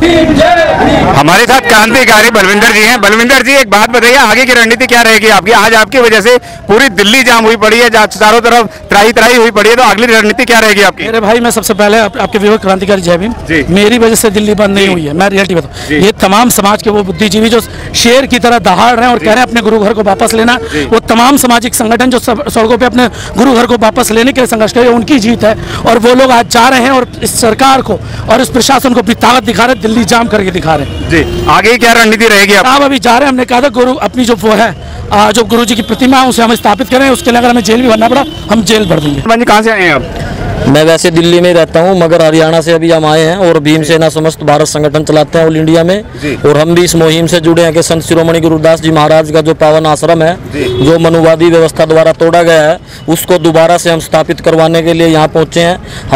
हमारे साथ क्रांतिकारी बलविंदर जी हैं। बलविंदर जी, एक बात बताइए, आगे की रणनीति क्या रहेगी आपकी? आज आपकी वजह से पूरी दिल्ली जाम हुई पड़ी है, चारों तरफ त्राही त्राही हुई पड़ी है, तो अगली रणनीति क्या रहेगी आपकी? मेरे भाई, मैं सबसे पहले आपके विवेक क्रांतिकारी जय भीम। मेरी वजह से दिल्ली बंद नहीं हुई है, मैं रियलिटी बताऊं। ये तमाम समाज के वो बुद्धिजीवी जो शेर की तरह दहाड़ रहे हैं और कह रहे हैं अपने गुरु घर को वापस लेना, वो तमाम सामाजिक संगठन जो सड़कों पे अपने गुरु घर को वापस लेने के लिए संघर्ष कर रहे हैं, उनकी जीत है। और वो लोग आज जा रहे हैं और इस सरकार को और इस प्रशासन को अपनी ताकत दिखा रहे हैं, दिल्ली जाम करके दिखा रहे हैं। जी, आगे क्या रणनीति रहेगी? आप अभी जा रहे हैं, हमने कहा था गुरु अपनी जो वो है जो गुरु जी की प्रतिमा है उसे हम स्थापित करें, उसके लिए अगर हमें जेल भी भरना पड़ा हम जेल भर देंगे। कहाँ से आए हैं आप? मैं वैसे दिल्ली में रहता हूं, मगर हरियाणा से अभी हम आए हैं और भीमसेना समस्त भारत संगठन चलाते हैं ऑल इंडिया में। और हम भी इस मुहिम से जुड़े हैं कि संत शिरोमणि गुरुदास जी महाराज का जो पावन आश्रम है, जो मनुवादी व्यवस्था द्वारा तोड़ा गया है, उसको दोबारा से हम स्थापित करवाने के लिए यहाँ पहुँचे हैं।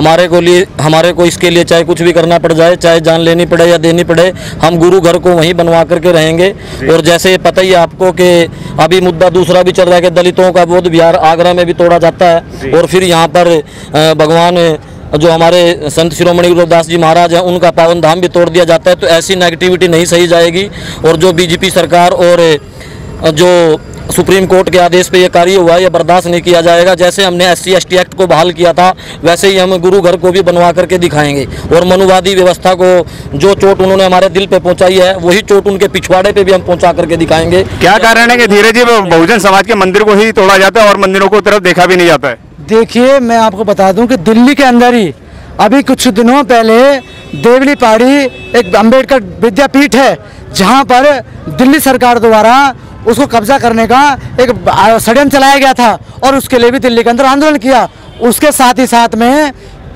हमारे को इसके लिए चाहे कुछ भी करना पड़ जाए, चाहे जान लेनी पड़े या देनी पड़े, हम गुरु घर को वहीं बनवा करके रहेंगे। और जैसे पता ही आपको कि अभी मुद्दा दूसरा भी चल रहा है कि दलितों का बौद्ध विहार आगरा में भी तोड़ा जाता है, और फिर यहाँ पर भगवान जो हमारे संत शिरोमणि गुरुदास जी महाराज हैं उनका पावन धाम भी तोड़ दिया जाता है। तो ऐसी नेगेटिविटी नहीं सही जाएगी। और जो बीजेपी सरकार और जो सुप्रीम कोर्ट के आदेश पे ये कार्य हुआ है, ये बर्दाश्त नहीं किया जाएगा। जैसे हमने SC/ST एक्ट को बहाल किया था, वैसे ही हम गुरु घर को भी बनवा करके दिखाएंगे। और मनुवादी व्यवस्था को जो चोट उन्होंने हमारे दिल पे पहुंचाई है, वही चोट उनके पिछवाड़े पे भी हम पहुंचा करके दिखाएंगे। क्या कारण है कि धीरे धीरे बहुजन समाज के मंदिर को ही तोड़ा जाता है और मंदिरों को तरफ देखा भी नहीं जाता है? देखिए, मैं आपको बता दूं कि दिल्ली के अंदर ही अभी कुछ दिनों पहले देवली पहाड़ी एक अंबेडकर विद्यापीठ है, जहां पर दिल्ली सरकार द्वारा उसको कब्जा करने का एक षड्यंत्र चलाया गया था और उसके लिए भी दिल्ली के अंदर आंदोलन किया। उसके साथ ही साथ में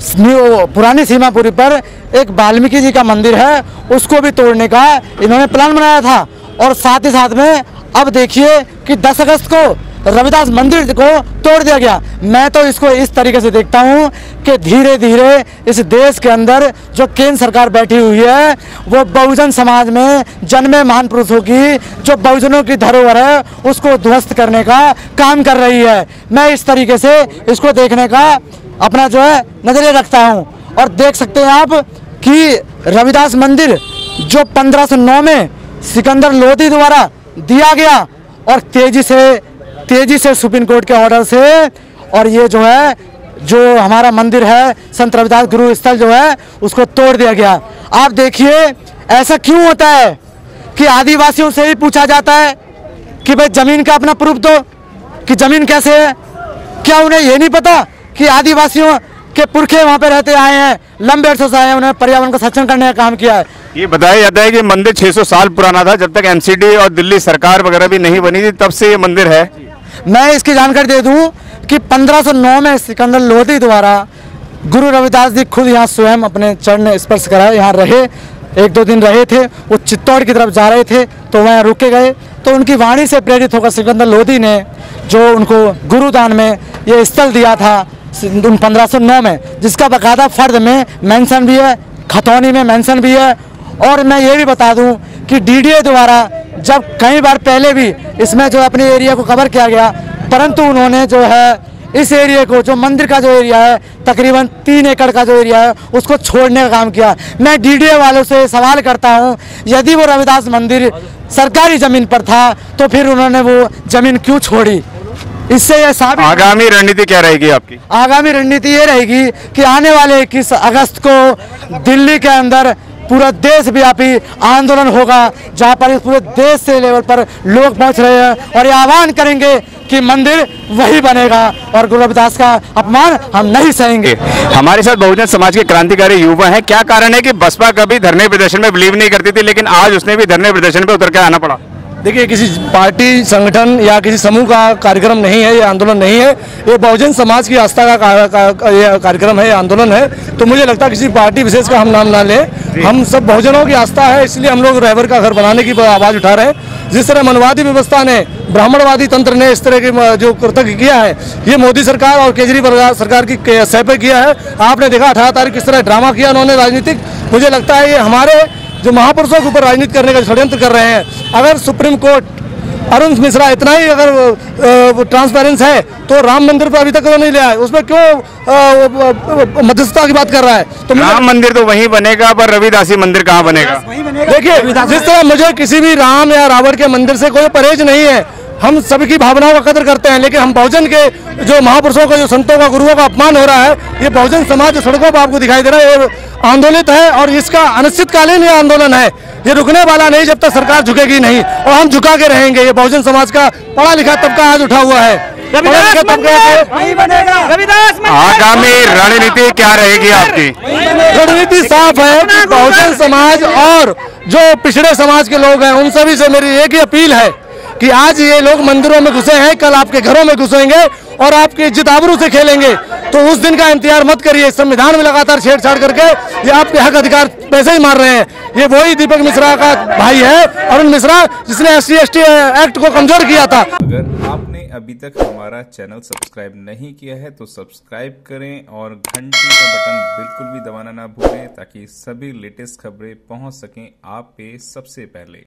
पुरानी सीमापुरी पर एक वाल्मीकि जी का मंदिर है, उसको भी तोड़ने का इन्होंने प्लान बनाया था। और साथ ही साथ में अब देखिए कि 10 अगस्त को रविदास मंदिर को तोड़ दिया गया। मैं तो इसको इस तरीके से देखता हूं कि धीरे धीरे इस देश के अंदर जो केंद्र सरकार बैठी हुई है, वो बहुजन समाज में जन्मे महान पुरुषों की जो बहुजनों की धरोहर है उसको ध्वस्त करने का काम कर रही है। मैं इस तरीके से इसको देखने का अपना जो है नजरिया रखता हूं। और देख सकते हैं आप कि रविदास मंदिर जो 1509 में सिकंदर लोधी द्वारा दिया गया और तेजी से सुप्रीम कोर्ट के ऑर्डर से, और ये जो है जो हमारा मंदिर है संत रविदास गुरु स्थल जो है उसको तोड़ दिया गया। आप देखिए ऐसा क्यों होता है कि आदिवासियों से ही पूछा जाता है कि भाई जमीन का अपना प्रूफ दो कि जमीन कैसे है। क्या उन्हें ये नहीं पता कि आदिवासियों के पुरखे वहाँ पे रहते आए हैं, लंबे अरसे से आए हैं, उन्होंने पर्यावरण का संरक्षण करने का काम किया है। ये बताया जाता है कि मंदिर 600 साल पुराना था, जब तक MCD और दिल्ली सरकार वगैरह भी नहीं बनी थी तब से ये मंदिर है। मैं इसकी जानकारी दे दूं कि 1509 में सिकंदर लोधी द्वारा गुरु रविदास जी खुद यहाँ स्वयं अपने चरण स्पर्श कराए, यहाँ रहे, 1-2 दिन रहे थे। वो चित्तौड़ की तरफ जा रहे थे तो वहाँ रुके गए, तो उनकी वाणी से प्रेरित होकर सिकंदर लोधी ने जो उनको गुरुदान में ये स्थल दिया था 1509 में, जिसका बाकायदा फर्द में मेंशन भी है, खतौनी में मेंशन भी है। और मैं ये भी बता दूं कि DDA द्वारा जब कई बार पहले भी इसमें जो अपने एरिया को कवर किया गया, परंतु उन्होंने जो है इस एरिया को, जो मंदिर का जो एरिया है तकरीबन 3 एकड़ का जो एरिया है, उसको छोड़ने का काम किया। मैं DDA वालों से सवाल करता हूं, यदि वो रविदास मंदिर सरकारी जमीन पर था तो फिर उन्होंने वो जमीन क्यों छोड़ी? इससे यह साबित। आगामी रणनीति क्या रहेगी आपकी? आगामी रणनीति ये रहेगी कि आने वाले 21 अगस्त को दिल्ली के अंदर पूरा देशव्यापी आंदोलन होगा, जहां पर इस पूरे देश से लेवल पर लोग पहुंच रहे हैं और ये आह्वान करेंगे कि मंदिर वही बनेगा और गुरु रविदास का अपमान हम नहीं सहेंगे। हमारे साथ बहुजन समाज के क्रांतिकारी युवा हैं। क्या कारण है कि बसपा कभी धरने प्रदर्शन में बिलीव नहीं करती थी, लेकिन आज उसने भी धरने प्रदर्शन पे उतर के आना पड़ा? देखिए, किसी पार्टी संगठन या किसी समूह का कार्यक्रम नहीं है, ये आंदोलन नहीं है, ये बहुजन समाज की आस्था का ये कार्यक्रम है, ये आंदोलन है। तो मुझे लगता है किसी पार्टी विशेष का हम नाम ना लें, हम सब बहुजनों की आस्था है, इसलिए हम लोग रहबर का घर बनाने की आवाज़ उठा रहे हैं। जिस तरह मनवादी व्यवस्था ने, ब्राह्मणवादी तंत्र ने इस तरह की जो कृतज्ञ किया है, ये मोदी सरकार और केजरीवाल सरकार की सह पे किया है। आपने देखा 18 तारीख किस तरह ड्रामा किया उन्होंने राजनीतिक। मुझे लगता है ये हमारे जो महापुरुषों के ऊपर राजनीति करने का षड्यंत्र कर रहे हैं। अगर सुप्रीम कोर्ट अरुण मिश्रा इतना ही अगर ट्रांसपेरेंस है तो राम मंदिर पर अभी तक वो नहीं ले आए, उसमें क्यों मध्यस्थता की बात कर रहा है? तो राम मंदिर तो वहीं बनेगा, पर रविदासी मंदिर कहाँ बनेगा? देखिए, जिस तरह मुझे किसी भी राम या रावण के मंदिर से कोई परहेज नहीं है, हम सबकी भावनाओं का कदर करते हैं, लेकिन हम बहुजन के जो महापुरुषों का, जो संतों का, गुरुओं का अपमान हो रहा है, ये बहुजन समाज जो सड़कों पर आपको दिखाई दे रहा है, ये आंदोलित है और इसका अनिश्चितकालीन ये आंदोलन है। ये रुकने वाला नहीं जब तक सरकार झुकेगी नहीं, और हम झुका के रहेंगे। ये बहुजन समाज का पढ़ा लिखा तबका आज उठा हुआ है। आगामी रणनीति क्या रहेगी आपकी? रणनीति साफ है कि बहुजन समाज और जो पिछड़े समाज के लोग हैं, उन सभी से मेरी एक ही अपील है कि आज ये लोग मंदिरों में घुसे हैं, कल आपके घरों में घुसेंगे और आपकी इज्जत आबरू से खेलेंगे। तो उस दिन का इंतजार मत करिए। संविधान में लगातार छेड़छाड़ करके ये आपके हक अधिकार वैसे ही मार रहे हैं। ये वही दीपक मिश्रा का भाई है, अरुण मिश्रा, जिसने SC/ST एक्ट को कमजोर किया था। अगर आपने अभी तक हमारा चैनल सब्सक्राइब नहीं किया है तो सब्सक्राइब करें और घंटी का बटन बिल्कुल भी दबाना ना भूलें, ताकि सभी लेटेस्ट खबरें पहुंच सकें आप पे सबसे पहले।